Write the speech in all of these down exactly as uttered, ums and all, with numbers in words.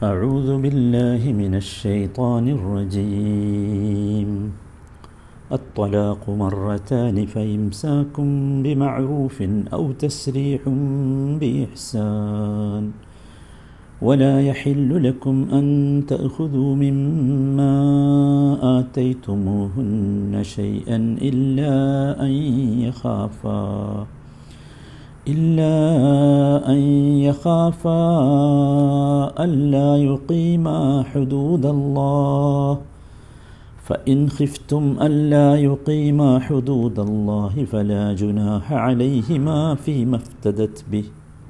أعوذ بالله من الشيطان الرجيم. الطلاق مرتان فإمساك بمعروف أو تسريح بإحسان ولا يحل لكم أن تأخذوا مما آتيتموهن شيئا إلا أن يخافا إلا أن يخافا ألا يقيما حدود الله فإن خفتم ألا يقيما حدود الله فلا جناح عليهما فيما افتدت به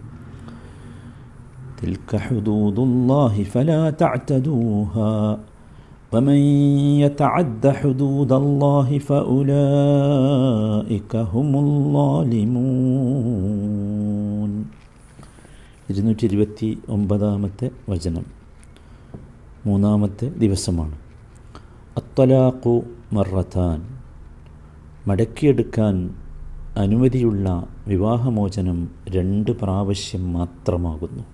تلك حدود الله فلا تعتدوها ومن يتعد حدود الله فأولئك هم الظالمون. ഇരുന്നൂറ്റി ഇരുപത്തി ഒമ്പതാമത്തെ വചനം മൂന്നാമത്തെ ദിവസമാണ്. അത്വലാഖു മറത്താൻ, മടക്കിയെടുക്കാൻ അനുമതിയുള്ള വിവാഹമോചനം രണ്ട് പ്രാവശ്യം മാത്രമാകുന്നു.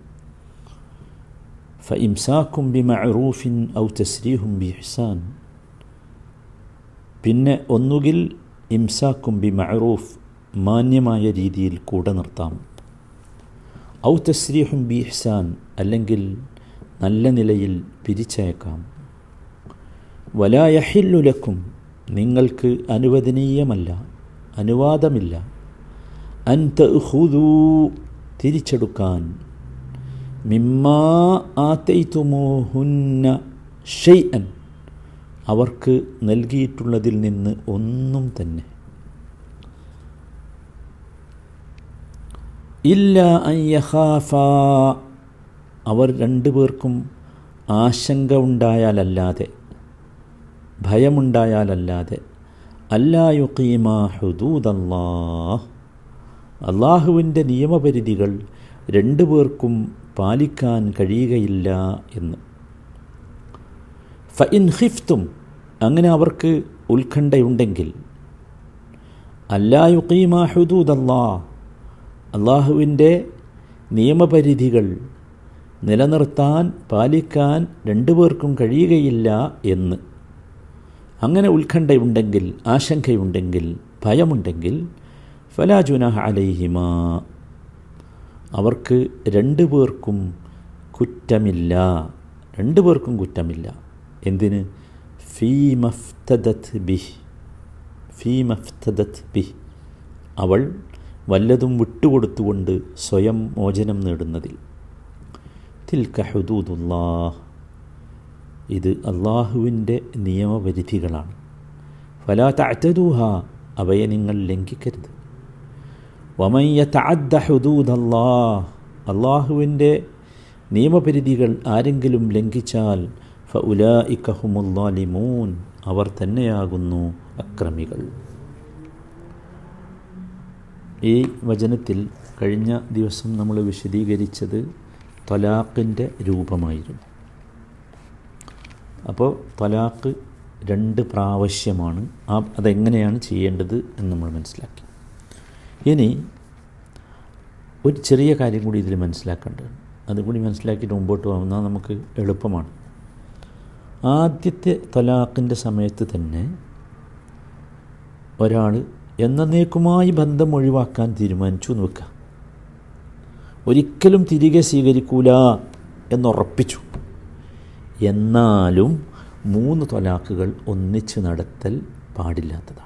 ഫഇംസാക്കും ബിമഅറൂഫിൻ ഔ തസ്രീഹും ബിഇഹ്സാൻ, പിന്നെ ഒന്നുകിൽ ഇംസാക്കും ബിമഅറൂഫ്, മാന്യമായ രീതിയിൽ കൂടെ നിർത്താം. ഔ തസ്രീഹും ബിഇഹ്സാൻ, അല്ലെങ്കിൽ നല്ല നിലയിൽ പിരിച്ചയക്കാം. വലാ യഹില്ലു ലക്കും, നിങ്ങൾക്ക് അനുവദനീയമല്ല, അനുവാദമില്ല. അൻ തഅഖുദൂ, തിരിച്ചെടുക്കാൻ. മിമ്മാ ആതൈതുമൂഹുന്ന ഷൈഅൻ, അവർക്ക് നൽകിയിട്ടുള്ളതിൽ നിന്ന് ഒന്നും തന്നെ. ഇല്ലാ അൻ യഖാഫാ, അവർ രണ്ടുപേർക്കും ആശങ്ക ഉണ്ടായാലല്ലാതെ, ഭയമുണ്ടായാലല്ലാതെ. അല്ലാ യുഖീമാ ഹുദൂദല്ലാഹ്, അള്ളാഹുവിൻ്റെ നിയമപരിധികൾ രണ്ടുപേർക്കും പാലിക്കാൻ കഴിയുകയില്ല എന്ന്. ഫഇൻ ഖിഫ്തും, അങ്ങനെ അവർക്ക് ഉത്കണ്ഠയുണ്ടെങ്കിൽ. അല്ലാ യുഖീമാ ഹുദൂദല്ലാഹ്, അള്ളാഹുവിൻ്റെ നിയമപരിധികൾ നിലനിർത്താൻ പാലിക്കാൻ രണ്ടുപേർക്കും കഴിയുകയില്ല എന്ന്. അങ്ങനെ ഉത്കണ്ഠയുണ്ടെങ്കിൽ, ആശങ്കയുണ്ടെങ്കിൽ, ഭയമുണ്ടെങ്കിൽ. ഫലാ ജുനാഹ അലൈഹിമാ, അവർക്ക് രണ്ടു പേർക്കും കുറ്റമില്ല, രണ്ടു പേർക്കും കുറ്റമില്ല. എന്തിന്? ഫീ മഫ്തദത് ബിഹ്, ഫീ മഫ്തദത് ബിഹ്, അവൾ വല്ലതും വിട്ടുകൊടുത്തുകൊണ്ട് സ്വയം മോചനം നേടുന്നതിൽ. തിൽക ഹുദൂദുല്ലാഹ്, ഇത് അള്ളാഹുവിൻ്റെ നിയമപരിധികളാണ്. ഫലാ തഅ്തദൂഹ, അവയെ നിങ്ങൾ ലംഘിക്കരുത്. വമൻ യതഅദ്ദ ഹുദൂദല്ലാഹ്, അള്ളാഹുവിൻ്റെ നിയമപരിധികൾ ആരെങ്കിലും ലംഘിച്ചാൽ ഫഉലൈക ഹുമുൽ ളാലിമൂൻ, അവർ തന്നെയാകുന്നു അക്രമികൾ. ഈ വചനത്തിൽ കഴിഞ്ഞ ദിവസം നമ്മൾ വിശദീകരിച്ചത് ത്വലാഖിൻ്റെ രൂപമായിരുന്നു. അപ്പോൾ ത്വലാഖ് രണ്ട് പ്രാവശ്യമാണ്. ആ അതെങ്ങനെയാണ് ചെയ്യേണ്ടത് എന്ന് നമ്മൾ മനസ്സിലാക്കി. ഇനി ഒരു ചെറിയ കാര്യം കൂടി ഇതിൽ മനസ്സിലാക്കേണ്ടത്, അതുകൂടി മനസ്സിലാക്കിയിട്ട് മുമ്പോട്ട് പോകുന്നാൽ നമുക്ക് എളുപ്പമാണ്. ആദ്യത്തെ ത്വലാഖിൻ്റെ സമയത്ത് തന്നെ ഒരാൾ എന്നേക്കുമായി ബന്ധം ഒഴിവാക്കാൻ തീരുമാനിച്ചു എന്ന് വെക്കുക. ഒരിക്കലും തിരികെ സ്വീകരിക്കൂല എന്നുറപ്പിച്ചു. എന്നാലും മൂന്ന് ത്വലാഖുകൾ ഒന്നിച്ച് നടത്തൽ പാടില്ലാത്തതാണ്.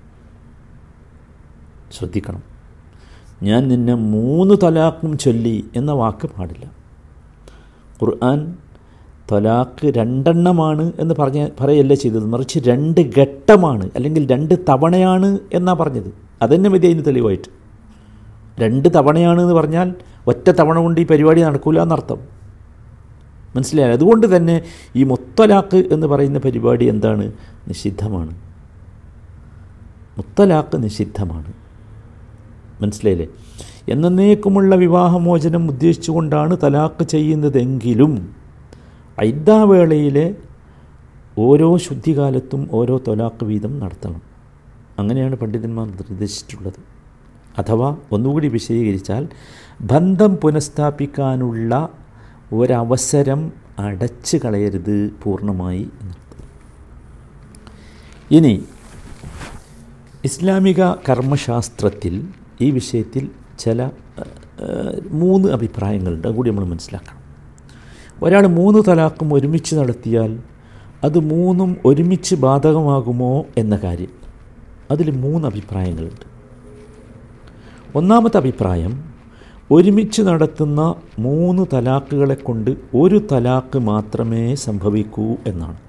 ശ്രദ്ധിക്കണം. ഞാൻ നിന്നെ മൂന്ന് ത്വലാഖും ചൊല്ലി എന്ന വാക്ക് പാടില്ല. ഖുർആൻ ത്വലാഖ് രണ്ടെണ്ണമാണ് എന്ന് പറഞ്ഞ പറയല്ല ചെയ്തത്, മറിച്ച് രണ്ട് ഘട്ടമാണ് അല്ലെങ്കിൽ രണ്ട് തവണയാണ് എന്നാണ് പറഞ്ഞത്. അതന്നെ മതി അതിന് തെളിവായിട്ട്. രണ്ട് തവണയാണ് എന്ന് പറഞ്ഞാൽ ഒറ്റ തവണ കൊണ്ട് ഈ പരിപാടി നടക്കില്ല എന്നർത്ഥം. മനസ്സിലായി? അതുകൊണ്ട് തന്നെ ഈ മുത്തലാഖ് എന്ന് പറയുന്ന പരിപാടി എന്താണ്? നിഷിദ്ധമാണ്. മുത്തലാഖ് നിഷിദ്ധമാണ്. മനസ്സിലായില്ലേ? എന്നേക്കുമുള്ള വിവാഹമോചനം ഉദ്ദേശിച്ചുകൊണ്ടാണ് തലാഖ് ചെയ്യുന്നതെങ്കിലും ഐദ്ദാവേളയിലെ ഓരോ ശുദ്ധികാലത്തും ഓരോ ത്വലാഖ് വീതം നടത്തണം. അങ്ങനെയാണ് പണ്ഡിതന്മാർ നിർദ്ദേശിച്ചിട്ടുള്ളത്. അഥവാ ഒന്നുകൂടി വിശദീകരിച്ചാൽ, ബന്ധം പുനഃസ്ഥാപിക്കാനുള്ള ഒരവസരം അടച്ചു കളയരുത് പൂർണ്ണമായി എന്നർത്ഥം. ഇനി ഇസ്ലാമിക കർമ്മശാസ്ത്രത്തിൽ ഈ വിഷയത്തിൽ ചില മൂന്ന് അഭിപ്രായങ്ങളുണ്ട്. അതുകൂടി നമ്മൾ മനസ്സിലാക്കണം. ഒരാൾ മൂന്ന് തലാഖും ഒരുമിച്ച് നടത്തിയാൽ അത് മൂന്നും ഒരുമിച്ച് ബാധകമാകുമോ എന്ന കാര്യം, അതിൽ മൂന്ന് അഭിപ്രായങ്ങളുണ്ട്. ഒന്നാമത്തെ അഭിപ്രായം, ഒരുമിച്ച് നടത്തുന്ന മൂന്ന് തലാഖുകളെ കൊണ്ട് ഒരു തലാഖ് മാത്രമേ സംഭവിക്കൂ എന്നാണ്.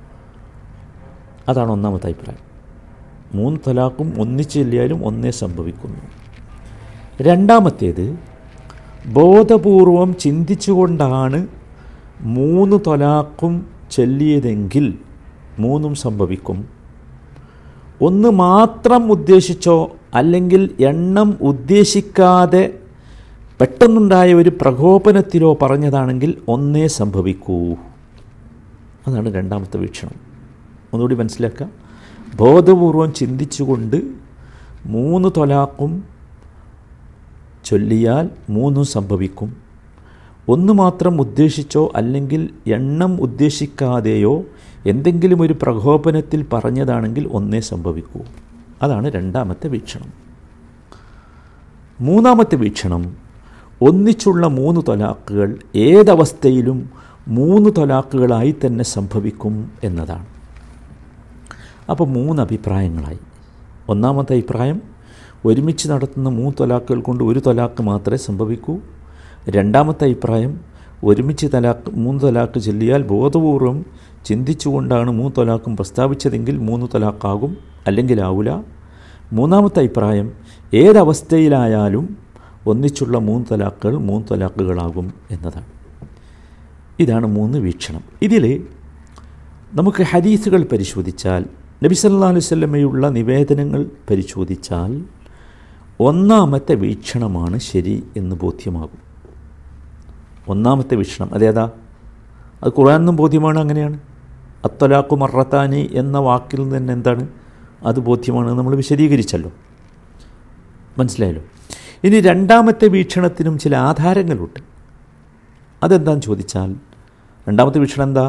അതാണ് ഒന്നാമത്തെ അഭിപ്രായം. മൂന്ന് തലാഖും ഒന്നിച്ച് ചൊല്ലിയാലും ഒന്നേ സംഭവിക്കുന്നു. രണ്ടാമത്തേത്, ബോധപൂർവം ചിന്തിച്ചുകൊണ്ടാണ് മൂന്ന് തലാഖും ചൊല്ലിയതെങ്കിൽ മൂന്നും സംഭവിക്കും. ഒന്ന് മാത്രം ഉദ്ദേശിച്ചോ അല്ലെങ്കിൽ എണ്ണം ഉദ്ദേശിക്കാതെ പെട്ടെന്നുണ്ടായ ഒരു പ്രകോപനത്തിലോ പറഞ്ഞതാണെങ്കിൽ ഒന്നേ സംഭവിക്കൂ. അതാണ് രണ്ടാമത്തെ വീക്ഷണം. ഒന്നുകൂടി മനസ്സിലാക്കുക. ബോധപൂർവം ചിന്തിച്ചുകൊണ്ട് മൂന്ന് ത്വലാഖും ചൊല്ലിയാൽ മൂന്നും സംഭവിക്കും. ഒന്ന് മാത്രം ഉദ്ദേശിച്ചോ അല്ലെങ്കിൽ എണ്ണം ഉദ്ദേശിക്കാതെയോ എന്തെങ്കിലും ഒരു പ്രകോപനത്തിൽ പറഞ്ഞതാണെങ്കിൽ ഒന്നേ സംഭവിക്കൂ. അതാണ് രണ്ടാമത്തെ വീക്ഷണം. മൂന്നാമത്തെ വീക്ഷണം, ഒന്നിച്ചുള്ള മൂന്ന് ത്വലാഖുകൾ ഏതവസ്ഥയിലും മൂന്ന് ത്വലാഖുകളായി തന്നെ സംഭവിക്കും എന്നതാണ്. അപ്പോൾ മൂന്ന് അഭിപ്രായങ്ങളായി. ഒന്നാമത്തെ അഭിപ്രായം, ഒരുമിച്ച് നടത്തുന്ന മൂന്ന് ത്വലാഖുകൾ കൊണ്ട് ഒരു ത്വലാഖ് മാത്രമേ സംഭവിക്കൂ. രണ്ടാമത്തെ അഭിപ്രായം, ഒരുമിച്ച് തലാഖ് മൂന്ന് തലാഖ് ചൊല്ലിയാൽ ബോധപൂർവം ചിന്തിച്ചുകൊണ്ടാണ് മൂന്ന് തലാഖും പ്രസ്താവിച്ചതെങ്കിൽ മൂന്ന് തലാഖാകും, അല്ലെങ്കിൽ ആവില്ല. മൂന്നാമത്തെ അഭിപ്രായം, ഏതവസ്ഥയിലായാലും ഒന്നിച്ചുള്ള മൂന്ന് തലാഖുകൾ മൂന്ന് തലാഖുകളാകും എന്നതാണ്. ഇതാണ് മൂന്ന് വീക്ഷണം. ഇതിൽ നമുക്ക് ഹദീസുകൾ പരിശോധിച്ചാൽ, നബി സല്ലല്ലാഹു അലൈഹി വസല്ലമയുള്ള നിവേദനങ്ങൾ പരിശോധിച്ചാൽ ഒന്നാമത്തെ വീക്ഷണമാണ് ശരി എന്ന് ബോധ്യമാകും. ഒന്നാമത്തെ വീക്ഷണം അതേതാ? അത് ഖുർആനിലും ബോധ്യമാണ്. അങ്ങനെയാണ്. അത്വലാഖു മർറത്താനി എന്ന വാക്കിൽ നിന്ന് തന്നെ എന്താണ് അത് ബോധ്യമാണ് നമ്മൾ വിശദീകരിച്ചല്ലോ. മനസ്സിലായല്ലോ. ഇനി രണ്ടാമത്തെ വീക്ഷണത്തിനും ചില ആധാരങ്ങളുണ്ട്. അതെന്താണെന്ന് ചോദിച്ചാൽ, രണ്ടാമത്തെ വീക്ഷണം എന്താ?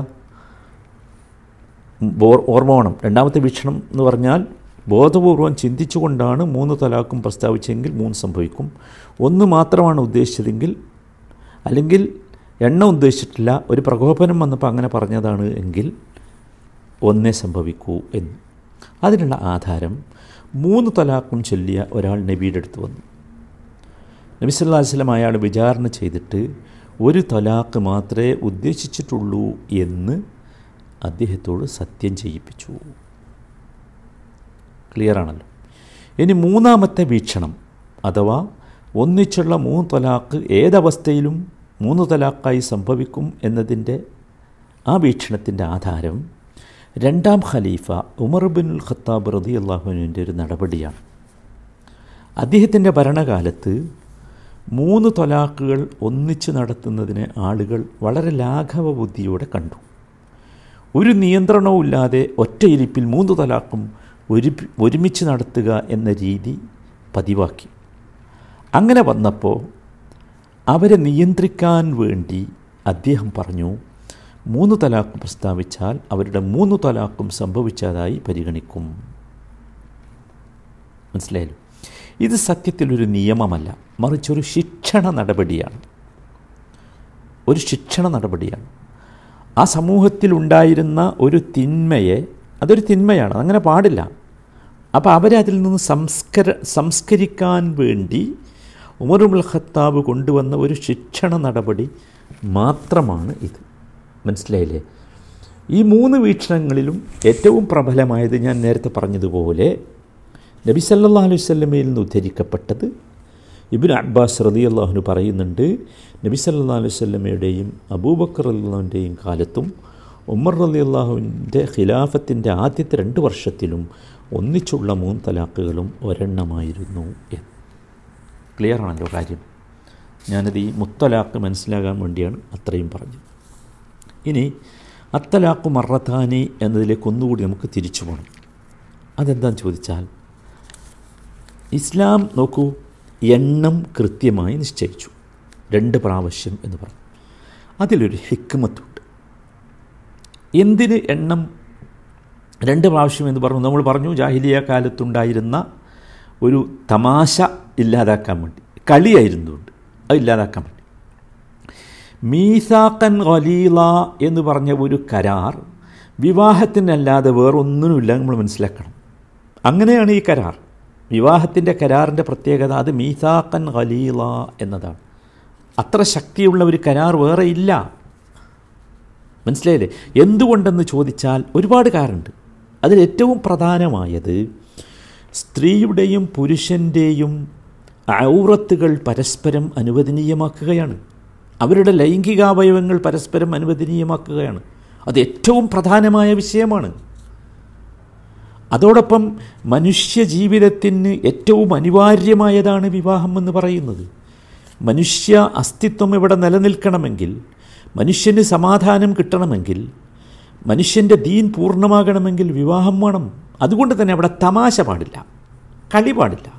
ഓർമ്മ വേണം. രണ്ടാമത്തെ വീക്ഷണം എന്ന് പറഞ്ഞാൽ ബോധപൂർവം ചിന്തിച്ചുകൊണ്ടാണ് മൂന്ന് തലാഖും പ്രസ്താവിച്ചെങ്കിൽ മൂന്ന് സംഭവിക്കും. ഒന്ന് മാത്രമാണ് ഉദ്ദേശിച്ചതെങ്കിൽ, അല്ലെങ്കിൽ എണ്ണം ഉദ്ദേശിച്ചിട്ടില്ല, ഒരു പ്രകോപനം വന്നപ്പോൾ അങ്ങനെ പറഞ്ഞതാണ് എങ്കിൽ ഒന്നേ സംഭവിക്കൂ എന്ന്. അതിനുള്ള ആധാരം, മൂന്ന് തലാഖും ചൊല്ലിയ ഒരാൾ നബിയുടെ അടുത്ത് വന്നു. നബി സല്ലല്ലാഹു അലൈഹി വസല്ലം അയാൾ വിചാരണ ചെയ്തിട്ട് ഒരു തലാഖ് മാത്രമേ ഉദ്ദേശിച്ചിട്ടുള്ളൂ എന്ന് അദ്ദേഹത്തോട് സത്യം ചെയ്യിപ്പിച്ചു. ക്ലിയറാണല്ലോ. ഇനി മൂന്നാമത്തെ വീക്ഷണം അഥവാ ഒന്നിച്ചുള്ള മൂന്ന് തലാഖ് ഏതവസ്ഥയിലും മൂന്ന് തലാഖായി സംഭവിക്കും എന്നതിൻ്റെ ആ വീക്ഷണത്തിൻ്റെ ആധാരം രണ്ടാം ഖലീഫ ഉമർ ഇബ്നുൽ ഖത്താബ് റളിയല്ലാഹു അൻഹുവിൻ്റെ ഒരു നടപടിയാണ്. അദ്ദേഹത്തിൻ്റെ ഭരണകാലത്ത് മൂന്ന് തലാഖുകൾ ഒന്നിച്ച് നടത്തുന്നതിനെ ആളുകൾ വളരെ ലാഘവ ബുദ്ധിയോടെ കണ്ടു. ഒരു നിയന്ത്രണവും ഇല്ലാതെ ഒറ്റയിരിപ്പിൽ മൂന്ന് തലാഖും ഒരു ഒരുമിച്ച് നടത്തുക എന്ന രീതി പതിവാക്കി. അങ്ങനെ വന്നപ്പോൾ അവരെ നിയന്ത്രിക്കാൻ വേണ്ടി അദ്ദേഹം പറഞ്ഞു, മൂന്ന് തലാഖ് പ്രസ്താവിച്ചാൽ അവരുടെ മൂന്ന് തലാഖും സംഭവിച്ചതായി പരിഗണിക്കും. മനസ്സിലായല്ലോ. ഇത് സത്യത്തിലൊരു നിയമമല്ല, മറിച്ചൊരു ശിക്ഷണ നടപടിയാണ്. ഒരു ശിക്ഷണ നടപടിയാണ്. ആ സമൂഹത്തിലുണ്ടായിരുന്ന ഒരു തിന്മയെ, അതൊരു തിന്മയാണ്, അങ്ങനെ പാടില്ല. അപ്പോൾ അവരെ അതിൽ നിന്ന് സംസ്കര സംസ്കരിക്കാൻ വേണ്ടി ഉമർ ഇബ്നുൽ ഖത്താബ് കൊണ്ടുവന്ന ഒരു ശിക്ഷണ നടപടി മാത്രമാണ് ഇത്. മനസ്സിലായില്ലേ? ഈ മൂന്ന് വീക്ഷണങ്ങളിലും ഏറ്റവും പ്രബലമായത് ഞാൻ നേരത്തെ പറഞ്ഞതുപോലെ നബി സല്ലല്ലാഹു അലൈഹി വസല്ലമയിൽ നിന്ന് ഉദ്ധരിക്കപ്പെട്ടത് ഇബ്നു അബ്ബാസ് റളിയല്ലാഹു അൻഹു പറയുന്നുണ്ട്, നബി സല്ലല്ലാഹു അലൈഹി വസല്ലമയുടെയും അബൂബക്കർ റളിയല്ലാഹുവിൻ്റെയും കാലത്തും ഉമർ റളിയല്ലാഹുവിൻ്റെ ഖിലാഫത്തിൻ്റെ ആദ്യത്തെ രണ്ട് വർഷത്തിലും ഒന്നിച്ചുള്ള മൂന്ന് തലാഖുകളും ഒരെണ്ണമായിരുന്നു എന്ന്. ക്ലിയർ ആണല്ലോ കാര്യം. ഞാനത് ഈ മുത്തലാഖ് മനസ്സിലാകാൻ വേണ്ടിയാണ് അത്രയും പറഞ്ഞത്. ഇനി അത്തലാഖു മർറത്താനി എന്നതിലേക്ക് ഒന്നുകൂടി നമുക്ക് തിരിച്ചു പോകണം. അതെന്താണെന്ന് ചോദിച്ചാൽ, ഇസ്ലാം നോക്കൂ, എണ്ണം കൃത്യമായി നിശ്ചയിച്ചു. രണ്ട് പ്രാവശ്യം എന്ന് പറഞ്ഞു. അതിലൊരു ഹിക്മത്തുണ്ട്. എന്തിന് എണ്ണം രണ്ട് പ്രാവശ്യം എന്ന് പറഞ്ഞു? നമ്മൾ പറഞ്ഞു ജാഹിലിയ കാലത്തുണ്ടായിരുന്ന ഒരു തമാശ ഇല്ലാതാക്കാൻ വേണ്ടി, കളിയായിരുന്നുണ്ട്, അത് ഇല്ലാതാക്കാൻ വേണ്ടി. മീസാഖൻ ഖലീല എന്ന് പറഞ്ഞ ഒരു കരാർ വിവാഹത്തിനല്ലാതെ വേറൊന്നിനുമില്ല, നമ്മൾ മനസ്സിലാക്കണം. അങ്ങനെയാണ് ഈ കരാർ, വിവാഹത്തിൻ്റെ കരാറിൻ്റെ പ്രത്യേകത. അത് മീസാഖൻ ഖലീല എന്നതാണ്. അത്ര ശക്തിയുള്ള ഒരു കരാർ വേറെ ഇല്ല. മനസ്സിലായില്ലേ? എന്തുകൊണ്ടെന്ന് ചോദിച്ചാൽ ഒരുപാട് കാരണമുണ്ട്. അതിലേറ്റവും പ്രധാനമായത് സ്ത്രീയുടെയും പുരുഷൻ്റെയും ഔറത്തുകൾ പരസ്പരം അനുവദനീയമാക്കുകയാണ്. അവരുടെ ലൈംഗികാവയവങ്ങൾ പരസ്പരം അനുവദനീയമാക്കുകയാണ്. അത് ഏറ്റവും പ്രധാനമായ വിഷയമാണ്. അതോടൊപ്പം മനുഷ്യ ജീവിതത്തിന് ഏറ്റവും അനിവാര്യമായതാണ് വിവാഹം എന്ന് പറയുന്നത്. മനുഷ്യ അസ്തിത്വം ഇവിടെ നിലനിൽക്കണമെങ്കിൽ, മനുഷ്യന് സമാധാനം കിട്ടണമെങ്കിൽ, മനുഷ്യൻ്റെ ദീൻ പൂർണ്ണമാകണമെങ്കിൽ വിവാഹം വേണം. അതുകൊണ്ട് തന്നെ അവിടെ തമാശ പാടില്ല, കളി പാടില്ല.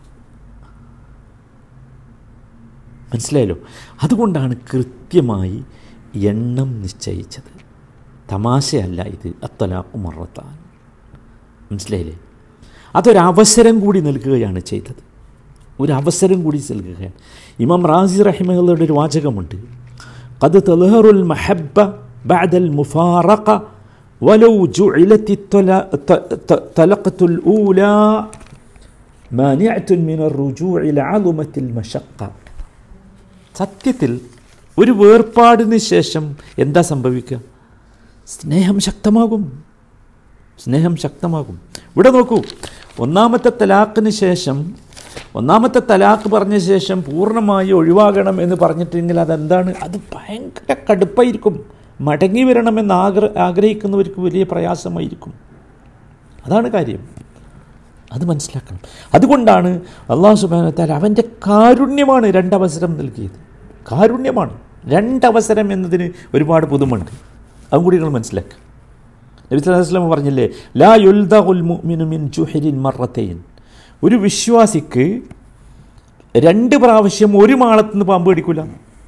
മനസ്സിലായല്ലോ? അതുകൊണ്ടാണ് കൃത്യമായി എണ്ണം നിശ്ചയിച്ചത്. തമാശയല്ല ഇത്. അത്തലാഖു മറത്താൻ. മനസ്സിലായില്ലേ? അതൊരവസരം കൂടി നൽകുകയാണ് ചെയ്തത്. ഒരു അവസരം കൂടി നൽകുകയാണ്. ഇമാം റാസി റഹിമഹുള്ളയുടെ ഒരു വാചകമുണ്ട്, ഖദ് തൽഹറുൽ മഹബ്ബ ബഅദൽ മുഫാറഖ വലൗ ജുഇലത്തി തലഖത്തുൽ ഊലാ മാനിഅത്തുൻ മിനർ റുജൂഇ ലഅളുമത്തിൽ മശഖ്ഖ. സത്യത്തിൽ ഒരു വേർപാടിന് ശേഷം എന്താ സംഭവിക്കുക? സ്നേഹം ശക്തമാകും, സ്നേഹം ശക്തമാകും. ഇവിടെ നോക്കൂ, ഒന്നാമത്തെ തലാഖിന് ശേഷം, ഒന്നാമത്തെ തലാഖ് പറഞ്ഞ ശേഷം പൂർണ്ണമായി ഒഴിവാകണം എന്ന് പറഞ്ഞിട്ടെങ്കിൽ അതെന്താണ്? അത് ഭയങ്കര കടുപ്പായിരിക്കും. മടങ്ങി വരണമെന്ന് ആഗ്ര ആഗ്രഹിക്കുന്നവർക്ക് വലിയ പ്രയാസമായിരിക്കും. അതാണ് കാര്യം. അത് മനസ്സിലാക്കണം. അതുകൊണ്ടാണ് അല്ലാഹു സുബ്ഹാനഹു വ തആല അവൻ്റെ കാരുണ്യമാണ് രണ്ടവസരം നൽകിയത്. കാരുണ്യമാണ് രണ്ടവസരം എന്നതിന് ഒരുപാട് പുതുമുണ്ട്. അതും കൂടി നിങ്ങൾ മനസ്സിലാക്കുക. നബി സല്ലല്ലാഹു അലൈഹി വസല്ലം പറഞ്ഞില്ലേ, ലാ യുൽദഖുൽ മുഅ്മിനു മിൻ ജുഹരിൻ മറത്തൈൻ. ഒരു വിശ്വാസിക്ക് രണ്ട് പ്രാവശ്യം ഒരു മാളത്തുനിന്ന് പാമ്പ് കടിക്കില്ല.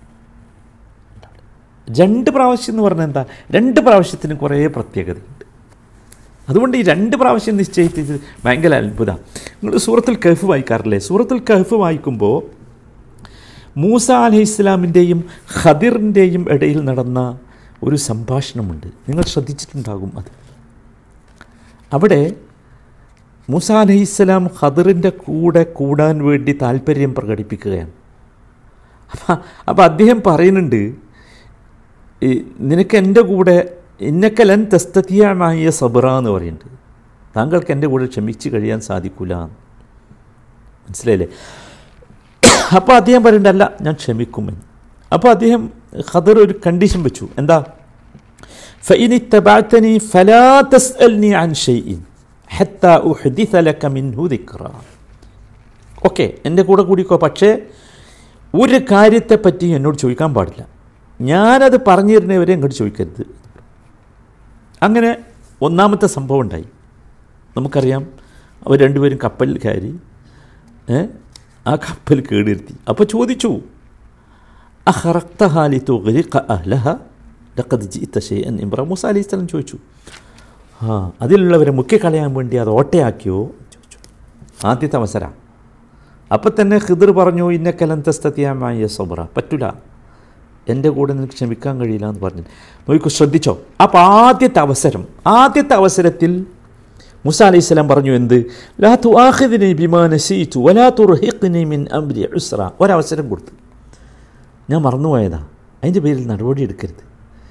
രണ്ട് പ്രാവശ്യം എന്ന് പറഞ്ഞാൽ എന്താ? രണ്ട് പ്രാവശ്യത്തിന് കുറേ പ്രത്യേകതയുണ്ട്. അതുകൊണ്ട് ഈ രണ്ട് പ്രാവശ്യം നിശ്ചയിച്ചത് ഭയങ്കര അത്ഭുതമാണ്. നിങ്ങൾ സൂറത്തുൽ കഹ്ഫ് വായിക്കാറില്ലേ? സൂറത്തുൽ കഹ്ഫ് വായിക്കുമ്പോൾ മൂസ അലൈഹിസ്സലാമിൻ്റെയും ഖദിറിൻ്റെയും ഇടയിൽ നടന്ന ഒരു സംഭാഷണമുണ്ട്. നിങ്ങൾ ശ്രദ്ധിച്ചിട്ടുണ്ടാകും അത്. അവിടെ മൂസ അലൈഹിസ്സലാം ഖദിറിൻ്റെ കൂടെ കൂടാൻ വേണ്ടി താല്പര്യം പ്രകടിപ്പിക്കുകയാണ്. അപ്പം അപ്പം അദ്ദേഹം പറയുന്നുണ്ട്, നിനക്ക് എൻ്റെ കൂടെ ഇന്നക്ക ലൻ തസ്തതിഅമായ സബ്റ എന്ന് പറയുന്നുണ്ട്. താങ്കൾക്ക് എൻ്റെ കൂടെ ക്ഷമിച്ച് കഴിയാൻ സാധിക്കില്ല. മനസ്സിലായില്ലേ? അപ്പോൾ അദ്ദേഹം പറയുന്നുണ്ടല്ല, ഞാൻ ക്ഷമിക്കുമെന്ന്. അപ്പോൾ അദ്ദേഹം ഖദർ ഒരു കണ്ടീഷൻ വെച്ചു. എന്താ? ഫഇൻ ഇത്തബഅതനി ഫലാ തസ്അൽനി അൻ ഷൈഇൻ ഹത്താ ഉഹ്ദിസ ലക മിൻഹു ദിക്റ. ഓക്കെ, എൻ്റെ കൂടെ കൂടിക്കോ, പക്ഷേ ഒരു കാര്യത്തെപ്പറ്റി എന്നോട് ചോദിക്കാൻ പാടില്ല. ഞാനത് പറഞ്ഞു തരുന്നവരെ ഇങ്ങോട്ട് ചോദിക്കരുത്. അങ്ങനെ ഒന്നാമത്തെ സംഭവം ഉണ്ടായി. നമുക്കറിയാം, അവർ രണ്ടുപേരും കപ്പലിൽ കയറി, ആ കപ്പൽ കേടിരുത്തി. അപ്പോൾ ചോദിച്ചു, അഖറഖ്തഹാ ലിതുഗ്രിഖ അഹ്ലഹ ലഖദ് ജിഇത ശൈഅൻ ഇംറ. മൂസ അലൈഹിസ്സലാം ചോദിച്ചു, ആ അതിലുള്ളവരെ മുക്കിക്കളയാൻ വേണ്ടി അത് ഓട്ടയാക്കിയോ ചോദിച്ചു. ആദ്യത്തെ അവസരം. അപ്പം തന്നെ ഖിദ്ർ പറഞ്ഞു, ഇന്നക ലൻ തസ്തതിഅ മഅയ സബ്റ. പറ്റില്ല, എൻ്റെ കൂടെ നിനക്ക് ക്ഷമിക്കാൻ കഴിയില്ല എന്ന് പറഞ്ഞു. നോക്കൂ, ശ്രദ്ധിച്ചോ. അപ്പോൾ ആദ്യത്തെ അവസരം, ആദ്യത്തെ അവസരത്തിൽ മൂസ അലൈഹിസ്സലാം പറഞ്ഞു എന്ത്? ലാ തുആഖിദ്നി ബിമാ നസീതു വലാ തുർഹിഖ്നി മിൻ അംരി ഉസ്റ. ഒരവസരം കൊടുത്തു, ഞാൻ മറന്നുപോയതാ, അതിൻ്റെ പേരിൽ നടപടി എടുക്കരുത്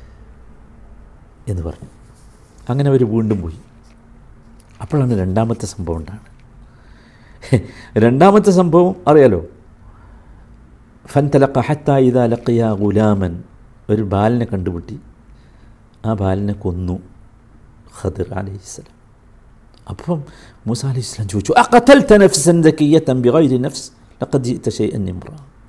എന്ന് പറഞ്ഞു. അങ്ങനെ അവർ വീണ്ടും പോയി. അപ്പോഴാണ് രണ്ടാമത്തെ സംഭവം ഉണ്ടാണ്. രണ്ടാമത്തെ സംഭവം അറിയാലോ, ഫൻതലഖ ഹത്താ ഇദാ ലഖിയ ഗുലാമൻ. ഒരു ബാലനെ കണ്ടുപിട്ടി, ആ ബാലനെ കൊന്നു ഖദിർ അലൈഹിസ്സലാം. അപ്പം മൂസ അലൈഹിസ്സലാം ചോദിച്ചു, അഖതൽത നഫ്സൻ സകിയ്യതൻ ബിഗൈരി നഫ്സ് ലഖദ് ജിഇത ശൈഅൻ ഇംറ.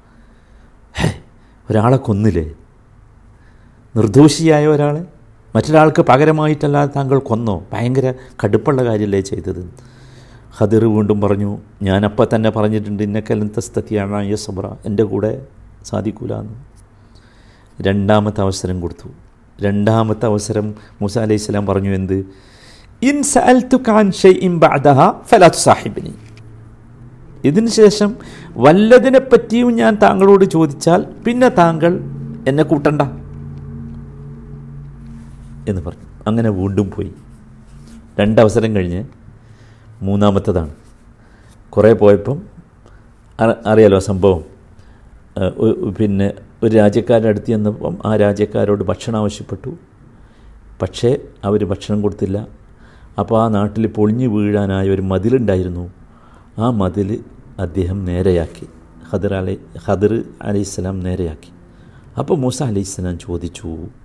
ഒരാളെ കൊന്നില്ലേ? നിർദോഷിയായ ഒരാളെ മറ്റൊരാൾക്ക് പകരമായിട്ടല്ലാതെ താങ്കൾ കൊന്നോ? ഭയങ്കര കടുപ്പുള്ള കാര്യമല്ലേ ചെയ്തത്? ഖദിർ വീണ്ടും പറഞ്ഞു, ഞാനപ്പം തന്നെ പറഞ്ഞിട്ടുണ്ട്, ഇന്നക ലൻ തസ്തതിഅ മഅയ സബ്റ, എൻ്റെ കൂടെ സാധിക്കൂല എന്ന്. രണ്ടാമത്തെ അവസരം കൊടുത്തു. രണ്ടാമത്തെ അവസരം മൂസ അലൈഹി സ്വലാം പറഞ്ഞു, എന്ത്? ഇൻ സഅൽതുക അൻ ഷൈഇൻ ബഅദഹ ഫലാ തുസാഹിബ്നി. ഇതിന് ശേഷം വല്ലതിനെപ്പറ്റിയും ഞാൻ താങ്കളോട് ചോദിച്ചാൽ പിന്നെ താങ്കൾ എന്നെ കൂട്ടണ്ട എന്ന് പറഞ്ഞു. അങ്ങനെ വീണ്ടും പോയി. രണ്ടവസരം കഴിഞ്ഞ് മൂന്നാമത്തതാണ്. കുറേ പോയപ്പം അറിയാലോ സംഭവം. പിന്നെ ഒരു രാജ്യക്കാരുടെ അടുത്ത് ചെന്നപ്പം ആ രാജ്യക്കാരോട് ഭക്ഷണം ആവശ്യപ്പെട്ടു. പക്ഷേ അവർ ഭക്ഷണം കൊടുത്തില്ല. അപ്പോൾ ആ നാട്ടിൽ പൊളിഞ്ഞു വീഴാനായ ഒരു മതിലുണ്ടായിരുന്നു. ആ മതിൽ അദ്ദേഹം നേരെയാക്കി. ഖദർ അലൈ ഖദർ അലൈഹിസ്സലാം നേരെയാക്കി. അപ്പോൾ മൂസ അലൈഹിസ്സലാം ചോദിച്ചു,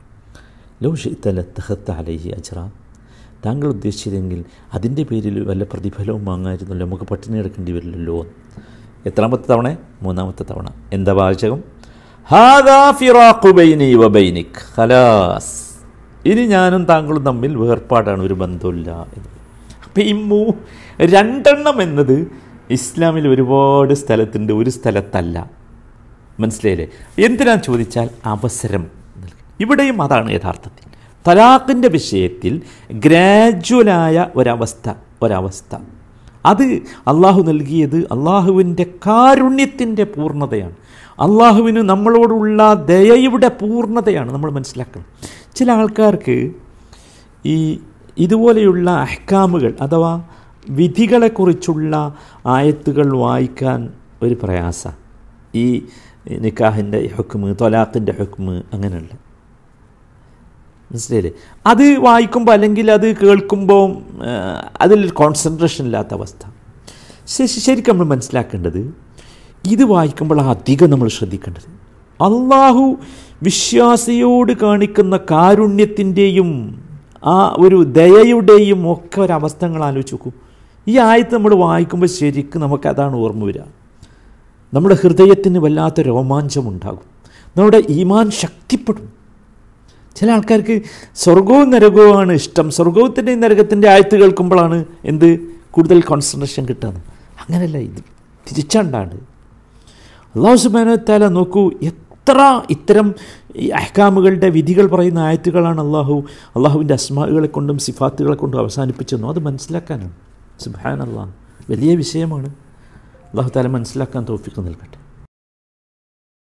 ലൗ ശിഅ്ത ലത്തഖദ്ത അലൈഹി അജ്റ. താങ്കൾ ഉദ്ദേശിച്ചതെങ്കിൽ അതിൻ്റെ പേരിൽ വല്ല പ്രതിഫലവും വാങ്ങാമായിരുന്നല്ലോ, നമുക്ക് പട്ടിണി എടുക്കേണ്ടി വരില്ലല്ലോ. എത്രാമത്തെ തവണ? മൂന്നാമത്തെ തവണ. എന്താ വാചകം? ഹാദാ ഫിറാഖു ബൈനി വ ബൈനിക്, ഖലാസ്, ഇനി ഞാനും താങ്കളും തമ്മിൽ വേർപാടാണ്, ഒരു ബന്ധമില്ല എന്ന്. അപ്പം ഈ മൂ രണ്ടെണ്ണം എന്നത് ഇസ്ലാമിൽ ഒരുപാട് സ്ഥലത്തുണ്ട്, ഒരു സ്ഥലത്തല്ല. മനസ്സിലായില്ലേ? എന്തിനാന്ന് ചോദിച്ചാൽ അവസരം. ഇവിടെയും അതാണ് യഥാർത്ഥത്തിൽ തലാഖിൻ്റെ വിഷയത്തിൽ ഗ്രാജുവലായ ഒരവസ്ഥ ഒരവസ്ഥ അത് അള്ളാഹു നൽകിയത് അള്ളാഹുവിൻ്റെ കാരുണ്യത്തിൻ്റെ പൂർണ്ണതയാണ്. അള്ളാഹുവിന് നമ്മളോടുള്ള ദയയുടെ പൂർണ്ണതയാണ് നമ്മൾ മനസ്സിലാക്കണം. ചില ആൾക്കാർക്ക് ഈ ഇതുപോലെയുള്ള അഹ്കാമുകൾ അഥവാ വിധികളെക്കുറിച്ചുള്ള ആയത്തുകൾ വായിക്കാൻ ഒരു പ്രയാസ. ഈ നിക്കാഹിൻ്റെ ഹുക്മ്, തൊലാഖിൻ്റെ ഹുക്മ്, അങ്ങനെയുള്ള മനസ്സിലായില്ലേ? അത് വായിക്കുമ്പോൾ അല്ലെങ്കിൽ അത് കേൾക്കുമ്പോൾ അതിലൊരു കോൺസെൻട്രേഷൻ ഇല്ലാത്ത അവസ്ഥ. ശരിക്കും നമ്മൾ മനസ്സിലാക്കേണ്ടത്, ഇത് വായിക്കുമ്പോൾ അധികം നമ്മൾ ശ്രദ്ധിക്കേണ്ടത് അള്ളാഹു വിശ്വാസിയോട് കാണിക്കുന്ന കാരുണ്യത്തിൻ്റെയും ആ ഒരു ദയയുടെയും ഒക്കെ ഒരവസ്ഥകൾ ആലോചിച്ച് നോക്കൂ. ഈ ആയത്ത് നമ്മൾ വായിക്കുമ്പോൾ ശരിക്കും നമുക്കതാണ് ഓർമ്മ വരിക. നമ്മുടെ ഹൃദയത്തിന് വല്ലാത്ത രോമാഞ്ചമുണ്ടാകും, നമ്മുടെ ഈമാൻ ശക്തിപ്പെടും. ചില ആൾക്കാർക്ക് സ്വർഗവും നരകവുമാണ് ഇഷ്ടം. സ്വർഗത്തിൻ്റെയും നരകത്തിൻ്റെ ആയത്ത് കേൾക്കുമ്പോഴാണ് എന്ത് കൂടുതൽ കോൺസെൻട്രേഷൻ കിട്ടുന്നത്. അങ്ങനെയല്ല, ഇത് തിരിച്ചാണ്ടാണ്. അല്ലാഹു സുബ്ഹാനഹു വ തആല നോക്കൂ, എത്ര ഇത്തരം ഈ അഹ്കാമുകളുടെ വിധികൾ പറയുന്ന ആയത്തുകളാണ് അള്ളാഹു അള്ളാഹുവിൻ്റെ അസ്മാഉകളെ കൊണ്ടും സിഫാത്തുകളെ കൊണ്ടും അവസാനിപ്പിച്ചെന്നു. അത് മനസ്സിലാക്കാനാണ്. സുബ്ഹാനല്ലാഹ്, വലിയ വിഷയമാണ്. അല്ലാഹു തആല മനസ്സിലാക്കാൻ തൗഫീഖ് നൽകട്ടെ.